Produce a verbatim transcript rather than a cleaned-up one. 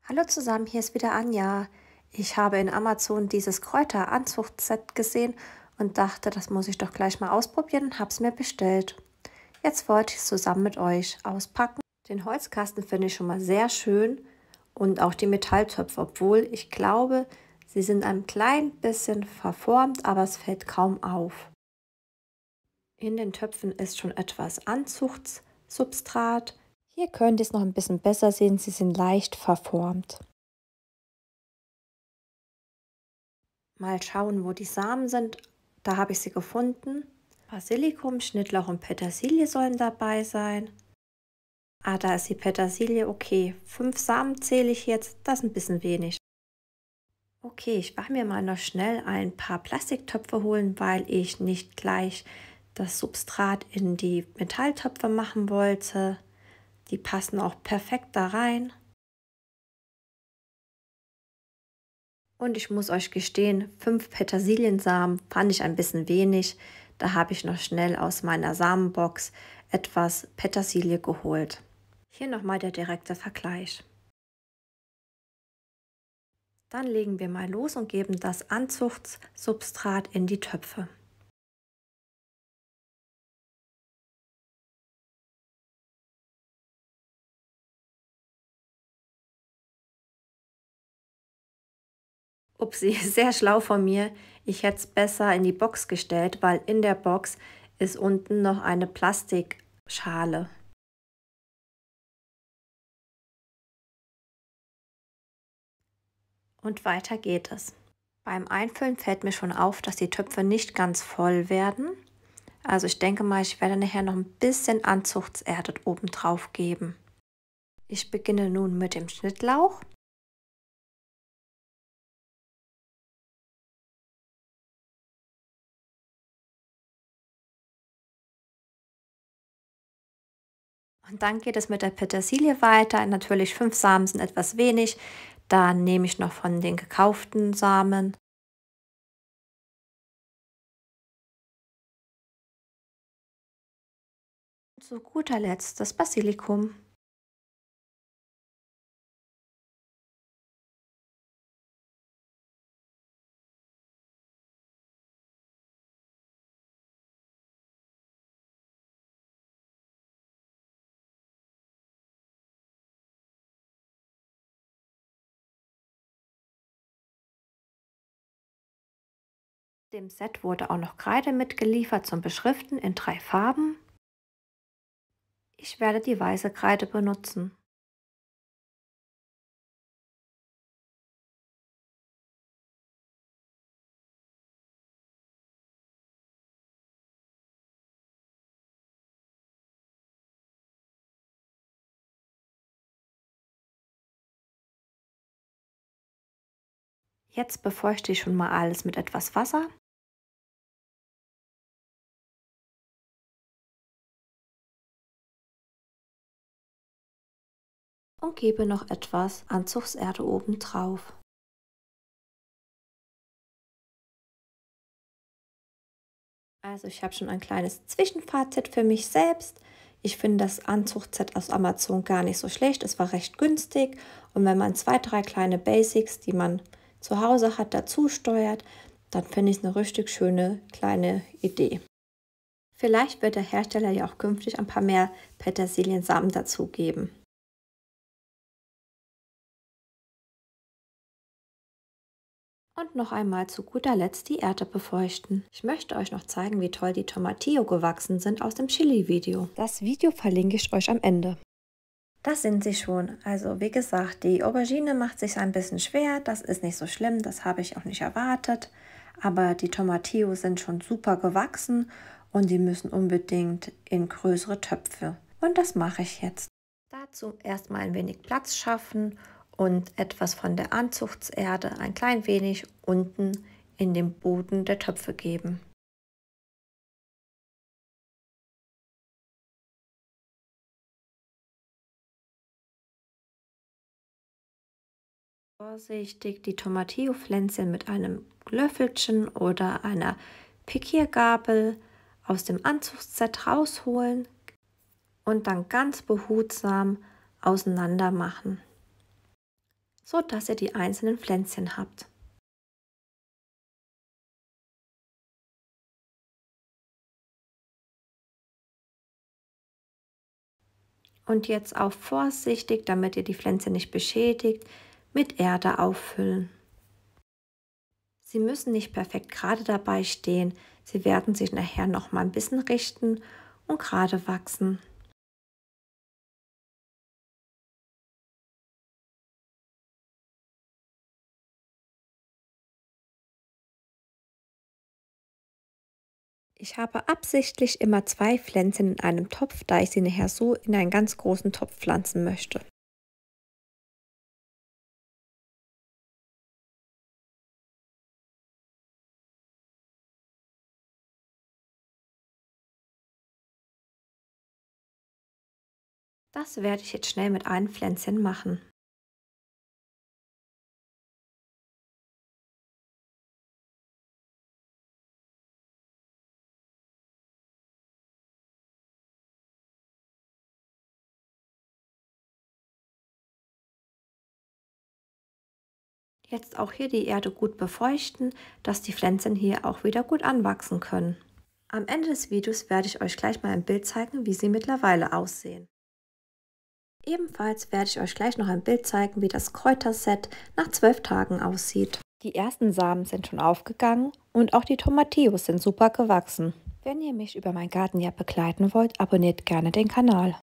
Hallo zusammen, hier ist wieder Anja. Ich habe in Amazon dieses Kräuteranzuchtset gesehen und dachte, das muss ich doch gleich mal ausprobieren und habe es mir bestellt. Jetzt wollte ich es zusammen mit euch auspacken. Den Holzkasten finde ich schon mal sehr schön und auch die Metalltöpfe, obwohl ich glaube, sie sind ein klein bisschen verformt, aber es fällt kaum auf. In den Töpfen ist schon etwas Anzuchtssubstrat. Hier könnt ihr es noch ein bisschen besser sehen, sie sind leicht verformt. Mal schauen, wo die Samen sind. Da habe ich sie gefunden. Basilikum, Schnittlauch und Petersilie sollen dabei sein. Ah, da ist die Petersilie. Okay, fünf Samen zähle ich jetzt. Das ist ein bisschen wenig. Okay, ich war mir mal noch schnell ein paar Plastiktöpfe holen, weil ich nicht gleich das Substrat in die Metalltöpfe machen wollte. Die passen auch perfekt da rein. Und ich muss euch gestehen, fünf Petersiliensamen fand ich ein bisschen wenig. Da habe ich noch schnell aus meiner Samenbox etwas Petersilie geholt. Hier nochmal der direkte Vergleich. Dann legen wir mal los und geben das Anzuchtssubstrat in die Töpfe. Upsi, sehr schlau von mir. Ich hätte es besser in die Box gestellt, weil in der Box ist unten noch eine Plastikschale. Und weiter geht es. Beim Einfüllen fällt mir schon auf, dass die Töpfe nicht ganz voll werden. Also ich denke mal, ich werde nachher noch ein bisschen Anzuchtserde oben drauf geben. Ich beginne nun mit dem Schnittlauch. Und dann geht es mit der Petersilie weiter. Natürlich fünf Samen sind etwas wenig. Da nehme ich noch von den gekauften Samen. Und zu guter Letzt das Basilikum. Dem Set wurde auch noch Kreide mitgeliefert zum Beschriften in drei Farben. Ich werde die weiße Kreide benutzen. Jetzt befeuchte ich schon mal alles mit etwas Wasser. Und gebe noch etwas Anzugserde oben drauf. Also ich habe schon ein kleines Zwischenfazit für mich selbst. Ich finde das Anzuchtset aus Amazon gar nicht so schlecht. Es war recht günstig und wenn man zwei, drei kleine Basics, die man zu Hause hat, dazu steuert, dann finde ich es eine richtig schöne kleine Idee. Vielleicht wird der Hersteller ja auch künftig ein paar mehr Petersiliensamen dazugeben. Und noch einmal zu guter Letzt die Erde befeuchten. Ich möchte euch noch zeigen, wie toll die Tomatillo gewachsen sind aus dem Chili-Video. Das Video verlinke ich euch am Ende. Das sind sie schon. Also wie gesagt, die Aubergine macht sich ein bisschen schwer. Das ist nicht so schlimm, das habe ich auch nicht erwartet. Aber die Tomatillo sind schon super gewachsen und die müssen unbedingt in größere Töpfe. Und das mache ich jetzt. Dazu erstmal ein wenig Platz schaffen und etwas von der Anzuchtserde ein klein wenig unten in den Boden der Töpfe geben. Vorsichtig die Tomatillo-Pflänzchen mit einem Löffelchen oder einer Pikiergabel aus dem Anzugsset rausholen und dann ganz behutsam auseinander machen. so dass ihr die einzelnen Pflänzchen habt. Und jetzt auch vorsichtig, damit ihr die Pflänzchen nicht beschädigt, mit Erde auffüllen. Sie müssen nicht perfekt gerade dabei stehen, sie werden sich nachher noch mal ein bisschen richten und gerade wachsen. Ich habe absichtlich immer zwei Pflänzchen in einem Topf, da ich sie nachher so in einen ganz großen Topf pflanzen möchte. Das werde ich jetzt schnell mit einem Pflänzchen machen. Jetzt auch hier die Erde gut befeuchten, dass die Pflänzchen hier auch wieder gut anwachsen können. Am Ende des Videos werde ich euch gleich mal ein Bild zeigen, wie sie mittlerweile aussehen. Ebenfalls werde ich euch gleich noch ein Bild zeigen, wie das Kräuterset nach zwölf Tagen aussieht. Die ersten Samen sind schon aufgegangen und auch die Tomatillos sind super gewachsen. Wenn ihr mich über mein Gartenjahr begleiten wollt, abonniert gerne den Kanal.